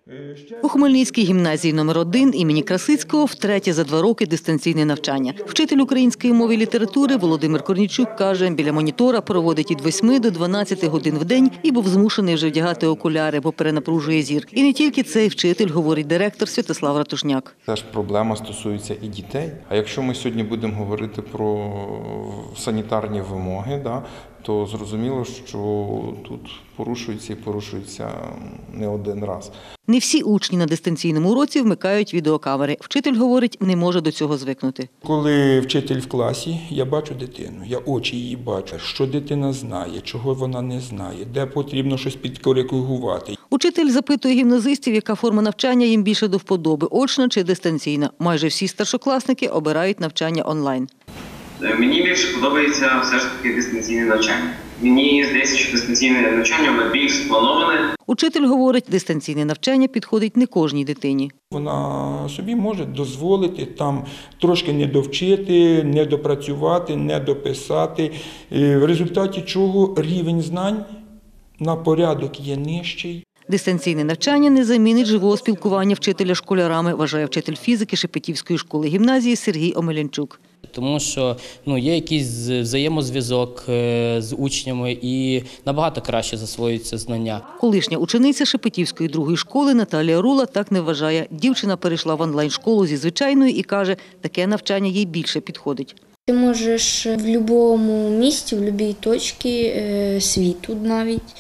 У Хмельницькій гімназії №1 імені Красицького втретє за 2 роки дистанційне навчання. Вчитель української мови і літератури Володимир Корнійчук каже, біля монітора проводить від 8 до 12 годин в день і був змушений вже вдягати окуляри, бо перенапружує зір. І не тільки цей вчитель, говорить директор Святослав Ратушняк. Ця ж проблема стосується і дітей. А якщо ми сьогодні будемо говорити про санітарні вимоги, то зрозуміло, що тут порушується не один раз. Не всі учні на дистанційному уроці вмикають відеокамери. Вчитель говорить, не може до цього звикнути. Коли вчитель в класі, я бачу дитину, я очі її бачу, що дитина знає, чого вона не знає, де потрібно щось підкоригувати. Учитель запитує гімназистів, яка форма навчання їм більше до вподоби – очна чи дистанційна. Майже всі старшокласники обирають навчання онлайн. Мені більше подобається все ж таки дистанційне навчання. Мені здається, що дистанційне навчання воно більш сплановане. Учитель говорить, дистанційне навчання підходить не кожній дитині. Вона собі може дозволити там трошки не довчити, не допрацювати, не дописати, в результаті чого рівень знань на порядок є нижчий. Дистанційне навчання не замінить живого спілкування вчителя з школярами, вважає вчитель фізики Шепетівської школи-гімназії Сергій Омелянчук. Тому що є якийсь взаємозв'язок з учнями і набагато краще засвоюються знання. Колишня учениця Шепетівської другої школи Наталія Рула так не вважає. Дівчина перейшла в онлайн-школу зі звичайної і каже, таке навчання їй більше підходить. Ти можеш в будь-якому місці, в будь-якій точці світу навіть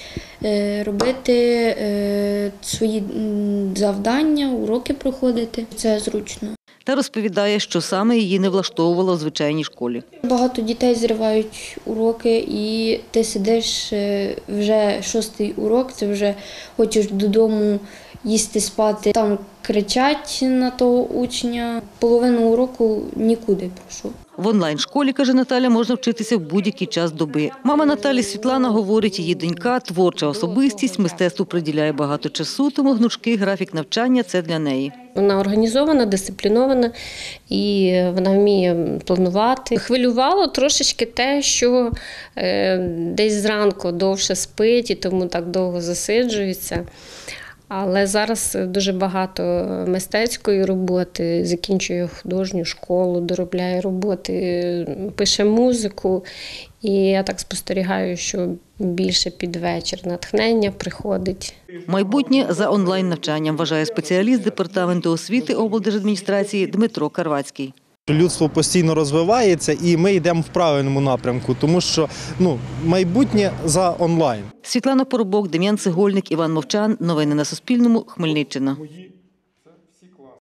робити свої завдання, уроки проходити. Це зручно. Та розповідає, що саме її не влаштовувало в звичайній школі. Багато дітей зривають уроки і ти сидиш вже 6-й урок, ти вже хочеш додому їсти, спати. Там кричать на того учня. Половину уроку нікуди пройшов. В онлайн-школі, каже Наталя, можна вчитися в будь-який час доби. Мама Наталі Світлана говорить, її донька – творча особистість, мистецтву приділяє багато часу, тому гнучкий графік навчання – це для неї. Вона організована, дисциплінована і вона вміє планувати. Хвилювало трошечки те, що десь зранку довше спить і тому так довго засиджується. Але зараз дуже багато мистецької роботи, закінчує художню школу, доробляє роботи, пише музику. І я так спостерігаю, що більше під вечір натхнення приходить. Майбутнє за онлайн-навчанням, вважає спеціаліст Департаменту освіти облдержадміністрації Дмитро Карвацький. Людство постійно розвивається і ми йдемо в правильному напрямку, тому що майбутнє за онлайн. Світлана Поробок, Дем'ян Цегольник, Іван Мовчан. Новини на Суспільному. Хмельниччина.